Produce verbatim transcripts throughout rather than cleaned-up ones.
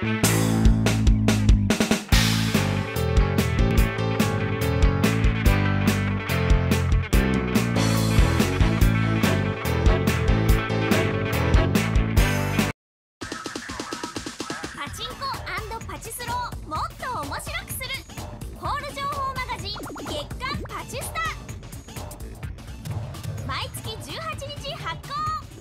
パチスロをもっと面白くするホール情報マガジン月刊パチスタ、毎月じゅうはちにち発行。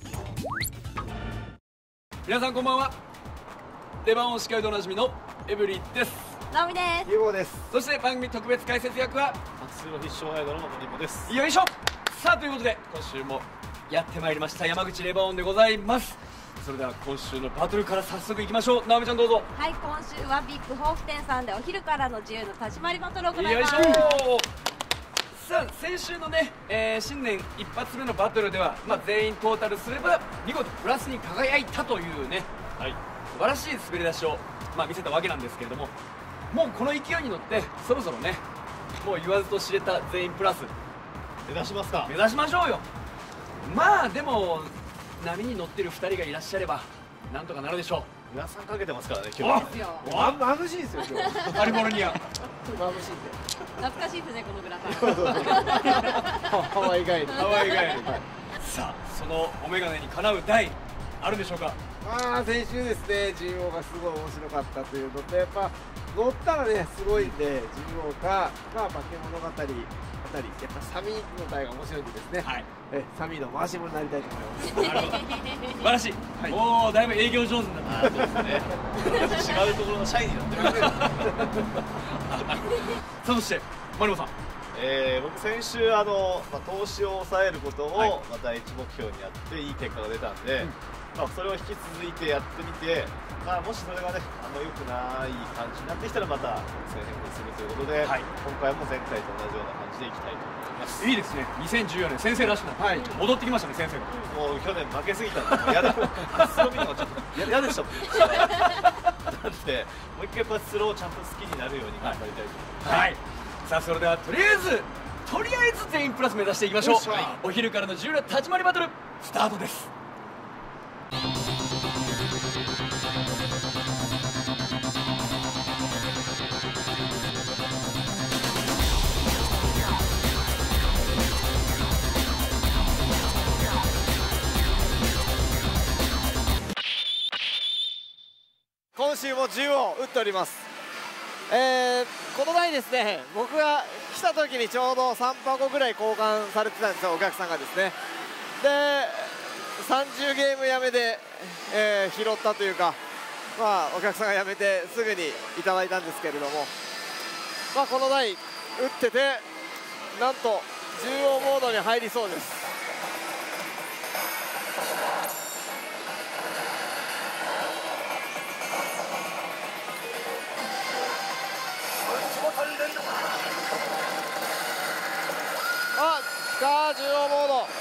皆さんこんばんは。出番を司会でおなじみのエブリィです。 ナオミです。 ユーゴです。 そして番組特別解説役はパチスロ必勝アイドルのモニモです。 よいしょ。さあということで今週もやってまいりました山口レバオンでございます。それでは今週のバトルから早速いきましょう。直美ちゃんどうぞ。 はい、今週はビッグホーフ店さんでお昼からの自由の立ち回りバトルを行います。 よいしょ。さあ先週のね、えー、新年一発目のバトルでは、まあ、全員トータルすれば見事プラスに輝いたというね、はい、素晴らしい滑り出しを、まあ、見せたわけなんですけれども、もうこの勢いに乗ってそろそろね、もう言わずと知れた全員プラス目指しますか。 目指しましょうよ。まあでも波に乗ってるふたりがいらっしゃればなんとかなるでしょう。 皆さんかけてますからね今日あ、ま眩しいですよ今日。 カリフォルニア眩しいんで。 懐かしいですねこのグラタン。 ハワイ帰り。 ハワイ帰り。さあそのお眼鏡にかなう台あるでしょうか。 まあ先週ですね、ジンオウがすごい面白かったというのと、やっぱ乗ったらねすごいんで、ジンオウかまあ化け物語あたり、やっぱサミーの台が面白いんでですね、はい、えサミーの回し者になりたいと思います。なるほど、 素晴らしい、はい、おおだいぶ営業上手になった。そうですね。 違うところの社員になってる。 そしてマリモさん、 えー、僕先週あの、まあ、投資を抑えることを、はい、まあ、第一目標にやっていい結果が出たんで、うん、まあ、それを引き続いてやってみて、まあ、もしそれがねあんま良くない感じになってきたらまた変更するということで、はい、今回も前回と同じような感じでいきたいと思います。 いいですね。にせんじゅうよねん先生らしくなって、はい、戻ってきましたね先生が。 もう去年負けすぎたんでもうやだ。パチスロ見るのがちょっと嫌でしたもん。なんでもう一回パチスロをちゃんと好きになるように頑張りたいと思います。 はい、はい、さあそれではとりあえずとりあえず全員プラス目指していきましょう。お昼からの自由な立ち回りバトルスタートです。 今週もじゅうを打っております。えー、この台ですね、僕が来た時にちょうどさんぱこぐらい交換されてたんですよ、お客さんがですね。でさんじゅうゲームやめで、えー、拾ったというか、まあ、お客さんがやめてすぐにいただいたんですけれども、まあ、この台打っててなんとじゅうおモードに入りそうです。あ、来た、じゅうおモード。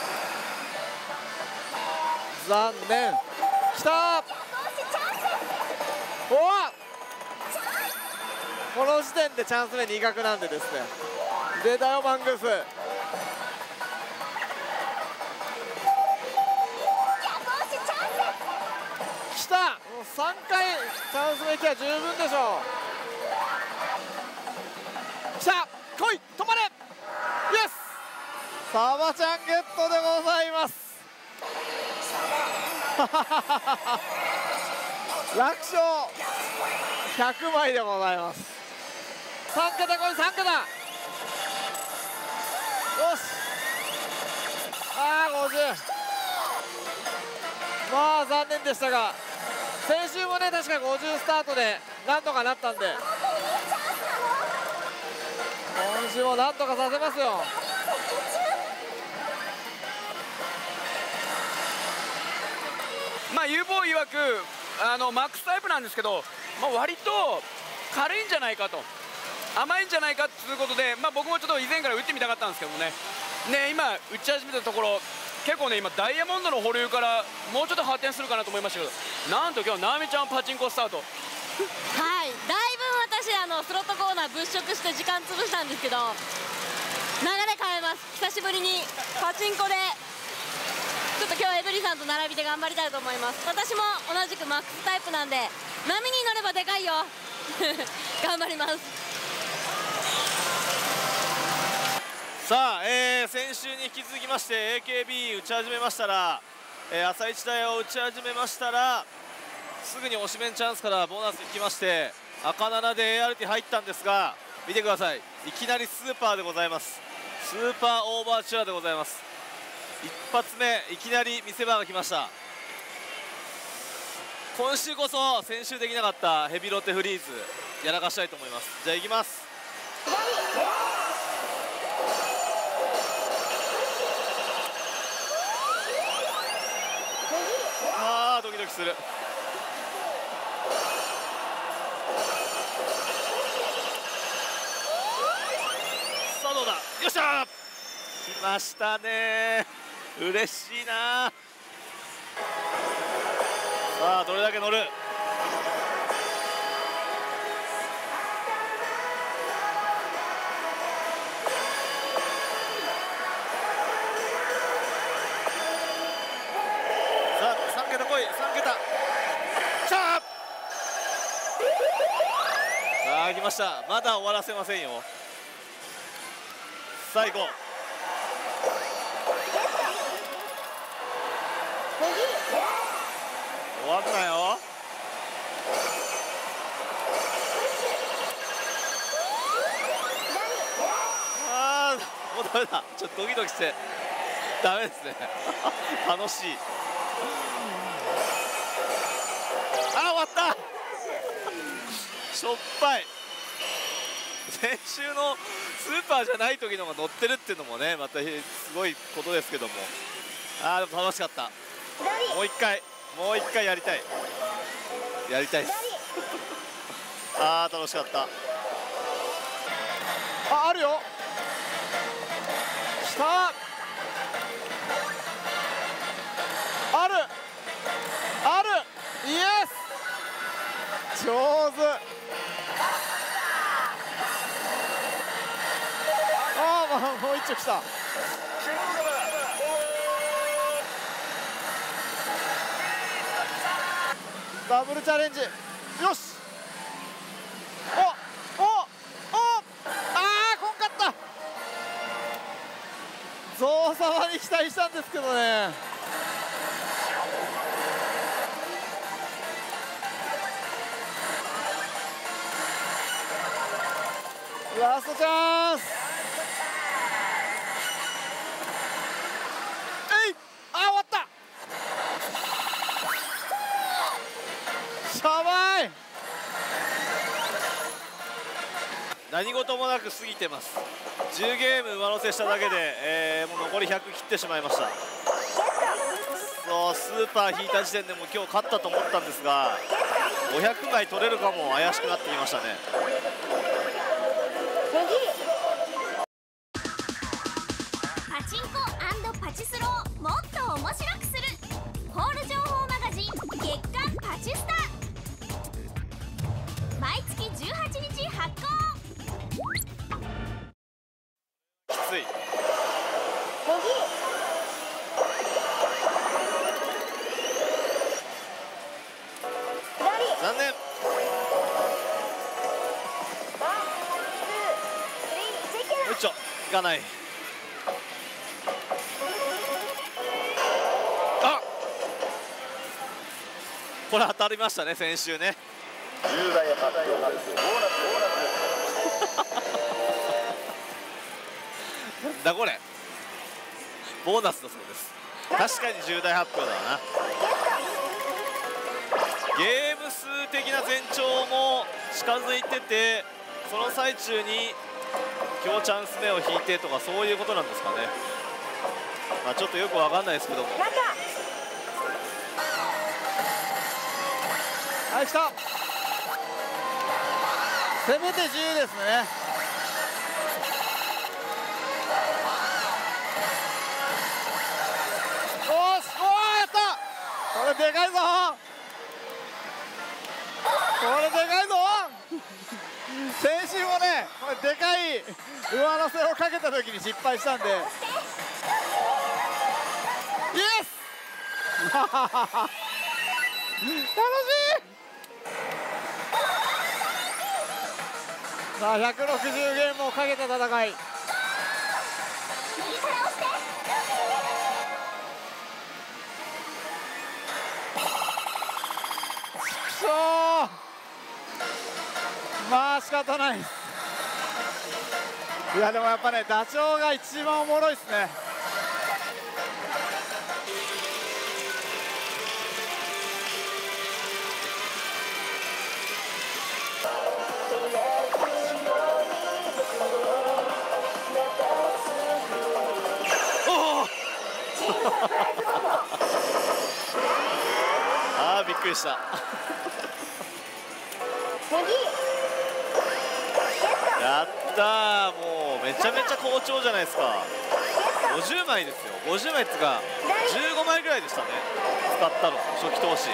残念。来た。おわ、この時点でチャンス目に角なんでですね。出たよマングース。来た。もうさんかいチャンス目きは十分でしょう。来た、来い、止まれ。イエス、サバちゃんゲットでございます。楽勝ひゃくまいでございます。さんけた、これさんけた。よし、ああごじゅう。まあ残念でしたが、先週もね確かごじゅうスタートでなんとかなったんで、今週もなんとかさせますよ。 まあ ユーボー 曰くあのマックスタイプなんですけど、まあ、割と軽いんじゃないかと、甘いんじゃないかということで、まあ、僕もちょっと以前から打ってみたかったんですけどもね、ね今打ち始めたところ結構ね今ダイヤモンドの保留からもうちょっと発展するかなと思いましたけど、なんと今日直美ちゃんパチンコスタート。 はい、だいぶ私あのスロットコーナー物色して時間潰したんですけど、流れ変えます。久しぶりにパチンコでちょっと今日エブリさんと並びで頑張りたいと思います。私も同じくマックスタイプなんで波に乗ればでかいよ頑張ります。 さあ、えー、先週に引き続きまして エーケービー 打ち始めましたら、えー、朝一台を打ち始めましたらすぐに押し面チャンスからボーナスに来まして赤ななで エーアールティー 入ったんですが、見てください、いきなりスーパーでございます。スーパーオーバーチュアでございます。一発目いきなり見せ場が来ました。今週こそ先週できなかったヘビロテフリーズやらかしたいと思います。じゃあいきます。あードキドキする。さあどうだ、よっしゃー、来ましたねー、嬉しいな。さあどれだけ乗る。さあさん桁来い、さん桁、きたー。さあ来ました、まだ終わらせませんよ。最後終わんなよ。あーもうダメだ、ちょっとドキドキしてダメですね楽しい。あー終わったしょっぱい。先週のスーパーじゃない時のが乗ってるっていうのもねまたすごいことですけども、あーでも楽しかった。もう一回もう一回やりたいやりたいですあー楽しかった。 あ、あるよ、きた、あるある、イエス、上手。ああ、まあ、もう一丁きた。ダブルチャレンジ、よし。おおおお、ああこんかった。ゾウ様に期待したんですけどね。ラストチャンス。えい、あ終わった。しゃばい。 何事もなく過ぎてます。じゅうゲーム上乗せしただけで、えー、もう残りひゃく切ってしまいました。そうスーパー引いた時点でもう今日勝ったと思ったんですがごひゃくまい取れるかも怪しくなってきましたね。 パチンコ&パチスロをもっと面白くするホール情報マガジン月刊パチスタ、毎月じゅうはちにち発行。 きつい。残念。よいしょ、いかない。あ、これ当たりましたね先週ね。じゅうだいはたいを外すボーナスボーナスなんだこれ、ボーナスだそうです。確かに重大発表だな。ゲーム数的な前兆も近づいてて、その最中に今日チャンス目を引いてとかそういうことなんですかね。まあちょっとよくわかんないですけども。 はい、来た。せめてじゅうですね。おーし、おーやった。これでかいぞ。これでかいぞ。先週もねこれでかい上乗せをかけた時に失敗したんで、イエス楽しい。 さあひゃくろくじゅうゲームをかけた戦い。 右から押してくそー、まあ仕方ないです。いやでもやっぱね、ダチョウが一番おもろいですね。 あーびっくりした。やったー、もうめちゃめちゃ好調じゃないですか。ごじゅうまいですよ。ごじゅうまいってかじゅうごまいぐらいでしたね、使ったの初期投資。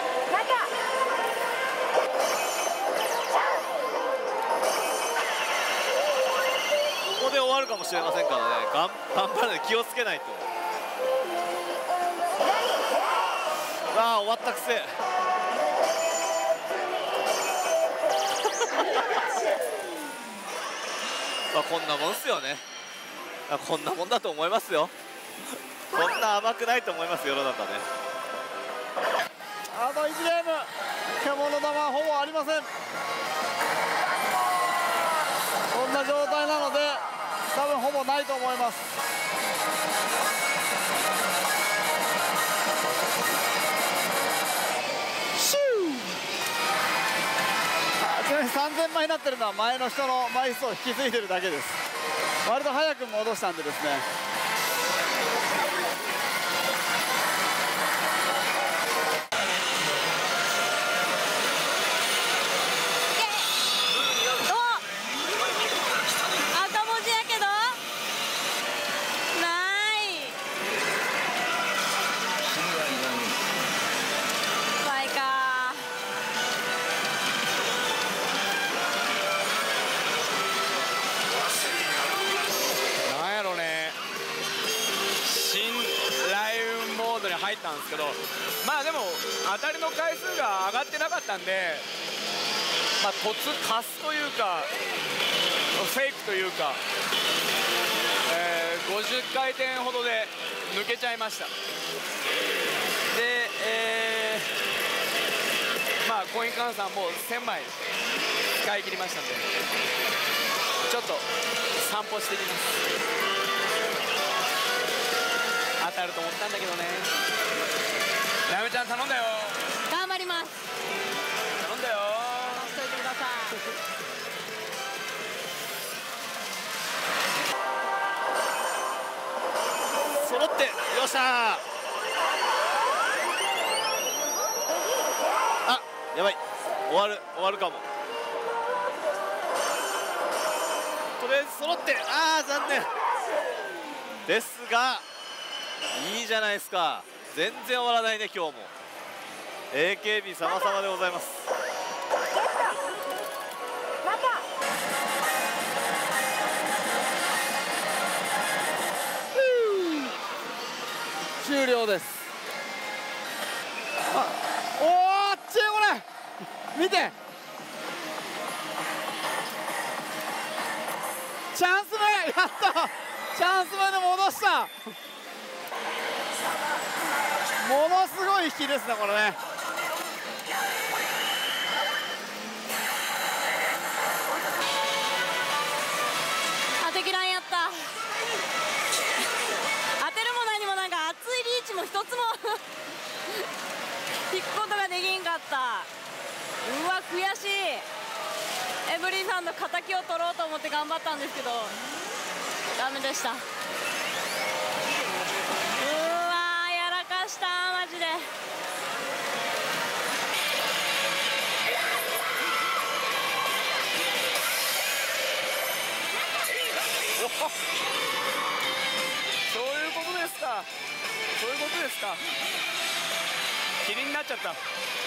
ここで終わるかもしれませんからね、頑頑張らないと、気をつけないと。ああ終わったくせ。まあこんなもんっすよね。こんなもんだと思いますよ。こんな甘くないと思います、世の中ね。 あといちゲーム、獣玉はほぼありません。こんな状態なので多分ほぼないと思います。シュー、あちなみにさんぜんまいになってるのは前の人の枚数を引き継いでるだけです。割と早く戻したんでですね。 入ったんですけど、まあでも当たりの回数が上がってなかったんで、まあ、突かすというかフェイクというか、えー、ごじゅっかいてんほどで抜けちゃいました。で、えー、まあコイン換算もうせんまい使い切りましたんで、ちょっと散歩してきます。当たると思ったんだけどね。なめちゃん頼んだよ。 頑張ります。 頼んだよ。 待ちといてください。 揃ってよっしゃー。あ、やばい、終わる終わるかも。とりあえず揃って、あー残念ですが、いいじゃないですか。全然終わらないね今日も。 エーケービー 様々でございます。 終了です。あ、おーっちこれ見て、チャンス目、やった、チャンス目で戻した。ものすごい引きですねこれね。 当てきらんやった。当てるも何もなんか熱いリーチも一つも引くことができんかった。うわ悔しい。エブリンさんの敵を取ろうと思って頑張ったんですけどダメでした。うわやらかしたマジで。 そういうことですか。そういうことですか。キリンになっちゃった。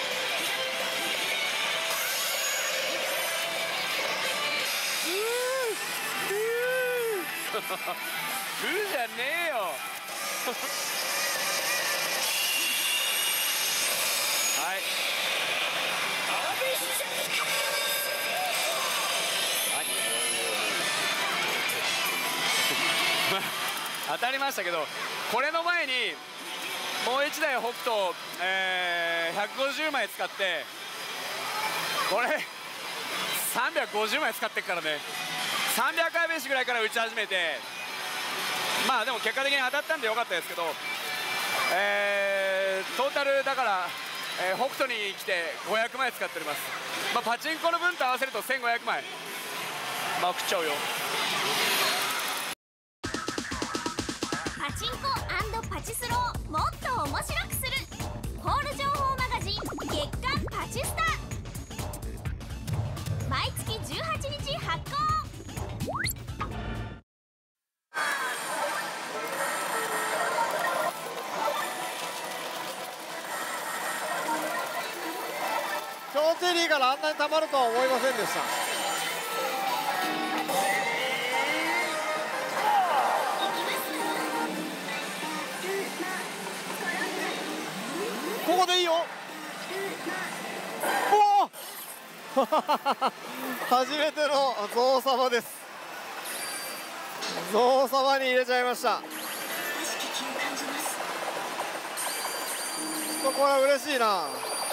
グーじゃねえよ。はい。はい。 当たりましたけど、これの前にもういちだい北斗、えー、ひゃくごじゅうまい使って、これさんびゃくごじゅうまい使ってっからね、さんびゃくかいめしぐらいから打ち始めて、まあでも結果的に当たったんでよかったですけど、えー、トータルだから、えー、北斗に来てごひゃくまい使っております。まあ、パチンコの分と合わせるとせんごひゃくまいまくっちゃうよ。 パチンコ&パチスロをもっと面白くするホール情報マガジン月刊パチスタ、毎月じゅうはちにち発行。 今日チェリーからあんなにたまるとは思いませんでした。ここでいいよ。おお初めてのゾウ様です。ゾウ様に入れちゃいました。ちょっとこれは嬉しいな。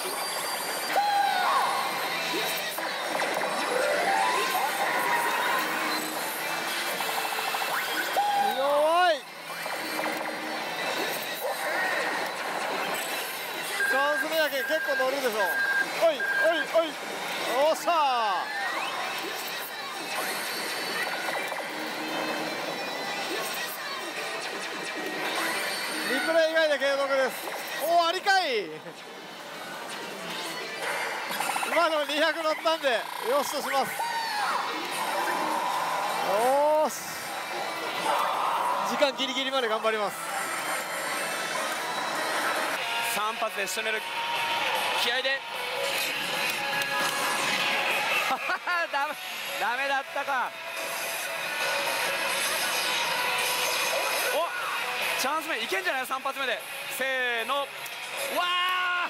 弱い。チャンス目だけ結構乗るでしょ。おいおいおい、おっしゃー。リプレイ以外で継続です。おお、ありかい。今のにひゃく乗ったんでよしとします。よーし、時間ギリギリまで頑張ります。 さん発で仕留める気合でダメダメだったか。お、チャンス目いけんじゃない？さん発目でせーの、わー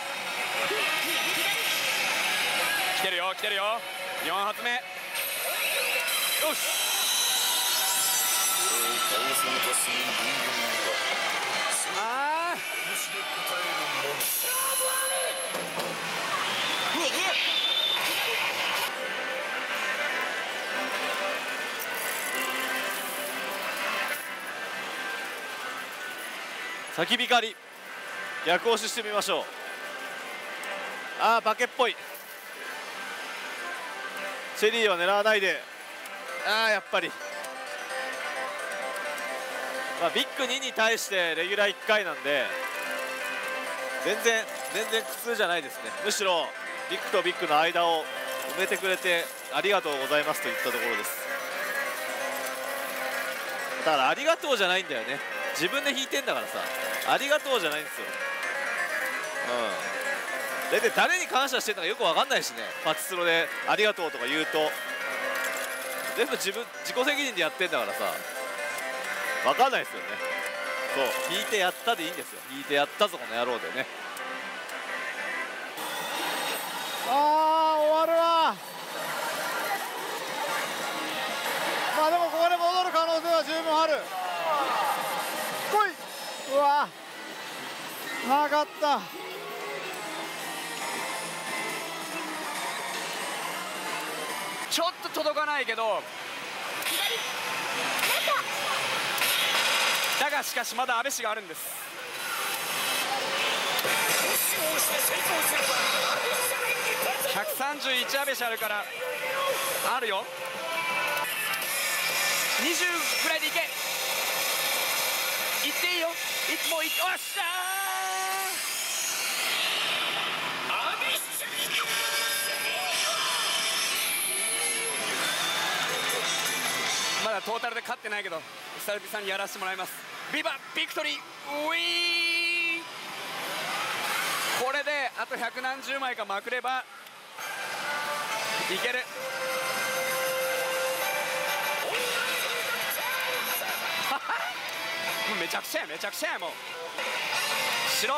来てるよ来てるよ。よん発目、よし。あー先光り逆押ししてみましょう。ああ、化けっぽい。チェリーは狙わないで。ああ、やっぱり、まあ、ビッグにに対してレギュラーいっかいなんで全然全然苦痛じゃないですね。むしろビッグとビッグの間を埋めてくれてありがとうございますといったところです。だからありがとうじゃないんだよね。自分で引いてんだからさ、ありがとうじゃないんですよ。うん、大体誰に感謝してるのかよく分かんないしね。パチスロでありがとうとか言うと全部自分自己責任でやってんだからさ、分かんないですよね。そう引いてやったでいいんですよ。引いてやったぞこの野郎でね。 あー終わるわ。まあでもここで戻る可能性は十分ある。来い。うわ上がった。 ちょっと届かないけど、だがしかしまだ安倍氏があるんです。ひゃくさんじゅういち安倍氏あるからあるよ。にじゅうぐらいでいけ。いっていいよ。いつもいっおっしゃー。まだトータルで勝ってないけど久々さんにやらせてもらいます。ビバビクトリーウィーン。これであと百何十枚かまくればいける。めちゃくちゃやめちゃくちゃや。もう白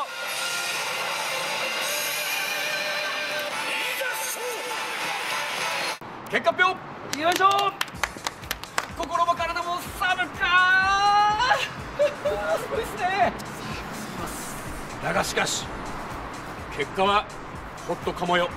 結果発表よいしょ。心も体も寒かー。 あすごいですね。だがしかし結果はホットかもよ。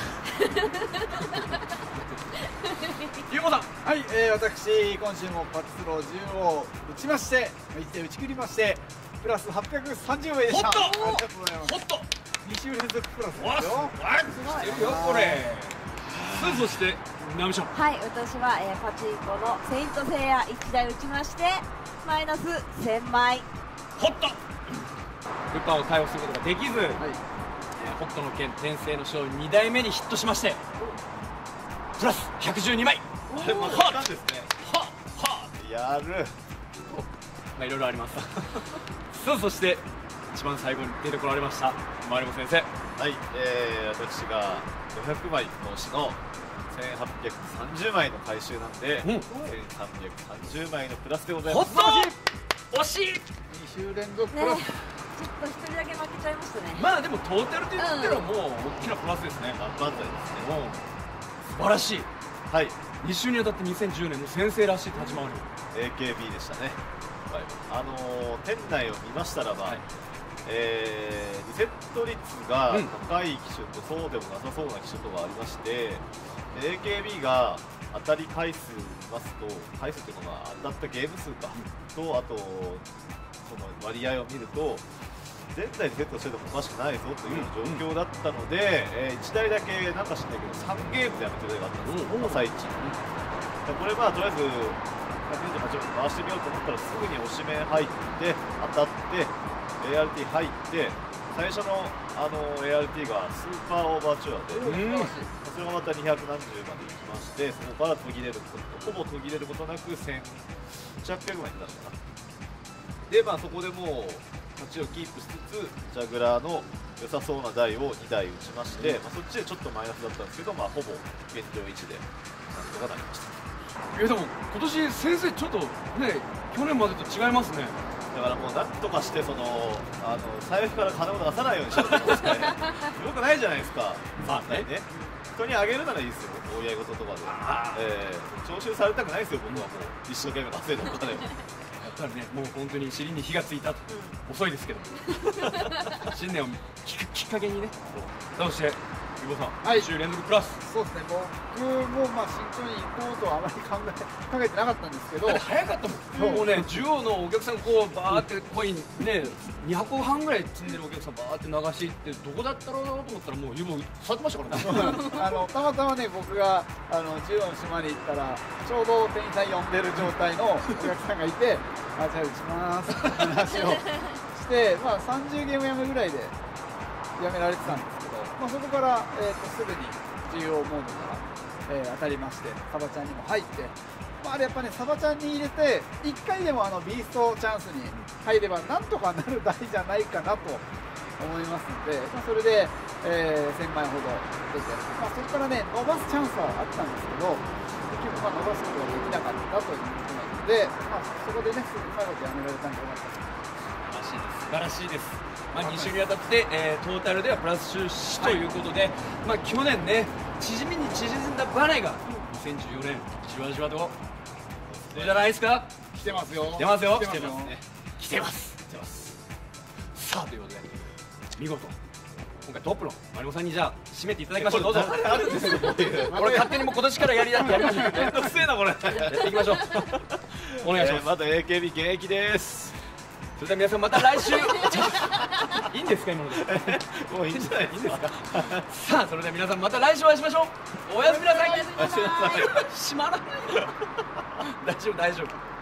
ゆうこさん。 はい、えー、私今週もパチスロじゅうを打ちましていちで打ち切りましてプラスはっぴゃくさんじゅうまいでした。 ホットありがとうございます。 ホットに週連続プラスわっですよ。 してるよこれ。さあそしてナミちゃん。 はい、私は、えー、パチンコのセイントセイヤいちだい打ちましてマイナスせんまい。 ホットルパンを逮捕することができず、えー北斗の拳転生の章にだいめにヒットしましてプラスひゃくじゅうにまい。 あれまた来たんですね。 はっはっやる。 まあいろいろありますさあそして一番最後に出てこられましたマリモ先生。 はい、えー、私がごひゃくまい投資のせんはっぴゃくさんじゅうまいの回収なんで、 うんせんさんびゃくさんじゅうまいのプラスでございホッます。 ト惜しい。 に週連続プね、 ラス。 ちょっと一人だけ負けちゃいましたね。 まあでもトータルといってはもう大きなプラスですね。 万々歳ですね。 もう素晴らしい。 はい、 に週にあたってにせんじゅうねんの先生らしい立ち回り。 エーケービー でしたね。はい、あのー、店内を見ましたらば、 はいえーリセット率がうん高い機種とそうでもなさそうな機種とがありまして、エーケービー が当たり回数見ますと、回数というのは当たったゲーム数か、とあとその割合を見ると全体でセットしててもおかしくないぞという状況だったので、えーいちだいだけなんか知んないけどさんゲームでやめてる例があったんですよ、朝一。これまあとりあえずひゃくにじゅうはちまい回してみようと思ったらすぐに押し面入って当たって エーアールティー 入って最初のあの エーアールティー がスーパーオーバーチュアで、 うんそれがまたにひゃくなんじゅうまで行きまして、そこから途切れることほぼ途切れることなくせんはっぴゃくまでいったのかな。でまあそこでもう勝ちをキープしつつジャグラーの良さそうな台をにだい打ちまして、まあ、そっちでちょっとマイナスだったんですけど、まあ、ほぼ現状いちでなんとかなりました。 えでも今年先生ちょっとね去年までと違いますね。 だからもうなんとかしてそのあの財布から金を出さないようにしようと思うんですね。よくないじゃないですか。 まあねね人にあげるならいいですよ、お祝い事とかで。えー、徴収されたくないですよ、僕はもう一生懸命稼いだお金を。 やっぱりねもう本当に尻に火がついたと、遅いですけど新年をきっきっかけにね。そしてゆうこさん、 はいに週連続プラス。 そうですね。僕もまあ慎重に行こうとはあまり考え考えてなかったんですけど。 だって早かったもん。もうね、需要のお客さんこうバーってコインね、にはこはんぐらい積んでるお客さんバーって流し行ってどこだったろうなと思ったらもう湯も触ってましたからね。 あのたまたまね僕があの中央の島に行ったらちょうど店員さん呼んでる状態のお客さんがいて、あじゃあ打ちますって話をしてまあさんじゅうゲームやめぐらいでやめられてたんですけど、まあそこから、えー、とすぐに重要モードから、えー当たりましてサバちゃんにも入って、まあ、あれやっぱねサバちゃんに入れていっかいでもあのビーストチャンスに入ればなんとかなる台じゃないかなと思いますので、まあ、それで、えーせんまいほど出て、まあ、そこからね伸ばすチャンスはあったんですけど結局まあ伸ばすことができなかったということなので、まあ、そこでねすぐうまいことやめられたんじゃないかと。 素晴らしいです。まあ、に週にあたって、えートータルではプラス収支ということで、まあ、去年ね縮みに縮んだバネがにせんじゅうよねんじわじわとじゃないですか。 来てますよ。 来てますよ。 来てますよ。 来てます来てますさあということで見事今回トップのマリモさんにじゃあ締めていただきましょう。どうぞ。 あるんですよ、こういう。 これ勝手にもう今年からやりやってやりましょう。 めんどくせえな、これ。 やっていきましょう。お願いします。 えーまだ エーケービー 現役です。 それでは皆さんまた来週いいんですか今ので。 もういいんじゃないですか。 さあそれでは皆さんまた来週お会いしましょう。おやすみなさい。 おやすみなさい閉まらないよ。大丈夫大丈夫。